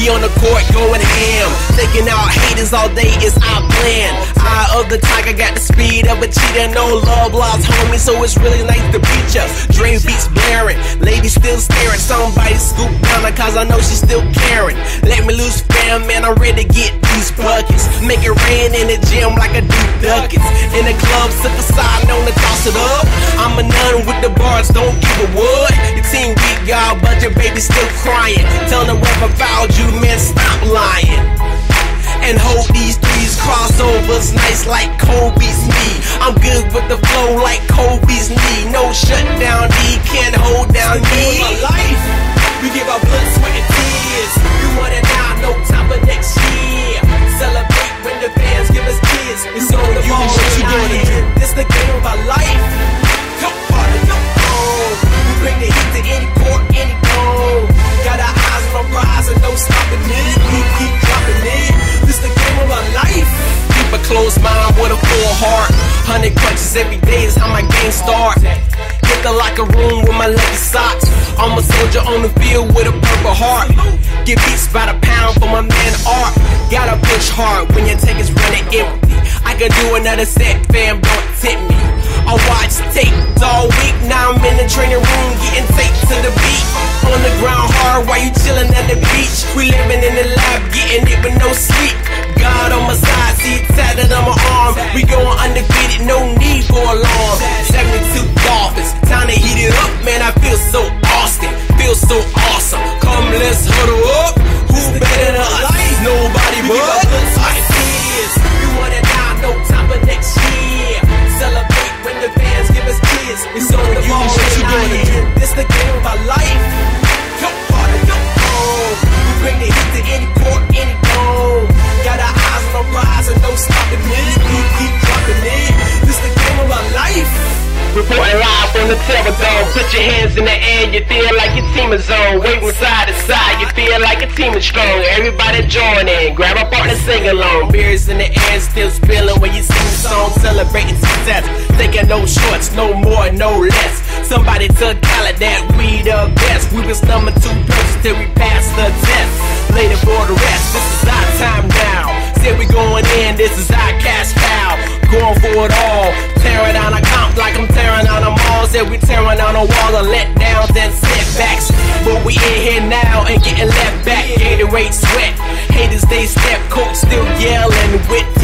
We on the court going ham, taking out haters all day is our plan. Eye of the tiger, got the speed of a cheetah. No love lost, homie, so it's really nice to beat ya. Dre beats blaring, ladies still staring. Somebody scoop down her cause I know she's still caring. Let me loose, fam, man, I'm ready to get these buckets. Make it rain in the gym like I do duckets. In the club, sip aside, known to toss it up. I'm a nun with the bars, don't give a wood. Your team weak, y'all, but your baby still crying. Tell the ref I fouled you, man, stop lying. And hold these threes, crossovers nice like Kobe's knee. I'm good with the flow like Kobe's knee. No shutdown, D can't hold down me. My life, we give our blood, sweat, and tears. We want it now, no time for next year. Celebrate when the fans give us kids. It's on the ball, what you gonna do? This the game of our life. Go party, go home. We bring the heat to any court, any dome. Got our eyes on the rise and no stopping it. We keep dropping it. This the game of our life. Keep a closed mind with a full heart. 100 punches every day is how my game start. Hit the locker room with my lucky socks. I'm a soldier on the field with a purple heart. Get beats by the pound for my man Art. Gotta push hard when your tank is running empty. I can do another set, fam, don't tip me. I watch tapes all week, now I'm in the training room getting taped to the beat. On the ground hard while you chillin' at the beach. We living in the lab, getting it with no sleep. God on my side, see it tatted on my arm. We going undefeated, no need for alarm. 72 Dolphins, time to heat it up, man, I feel so Austin. Feel so awesome, come let's huddle up. Who better than us? Nobody but us. We want it now, no time for next year. Celebrate when the fans give us kids. It's on the ball, what you gonna do? This the game of our life. Go party, go home. We bring the heat to any court, any dome. Got our eyes on the rise and no stopping it. We keep dropping it. This the game of our life. Reporting live from the Terror Dome. Put your hands in the air, you feel like your team is on. Waving side to side, you feel like your team is strong. Everybody join in, grab a partner, sing along. Beers in the air, still spilling when you sing the song. Celebrating success, taking no shorts, no more, no less. Somebody tell Khaled that we the best. We was number 2 persons till we passed the test. Later for the rest, this is our time now. Said we going in, this is our cash cow. Going for it all, tearing down a comp like I'm tearing down a mall. Said we tearing down a wall of letdowns and setbacks. But we in here now and getting left back. Gatorade sweat, haters they step, coach still yelling with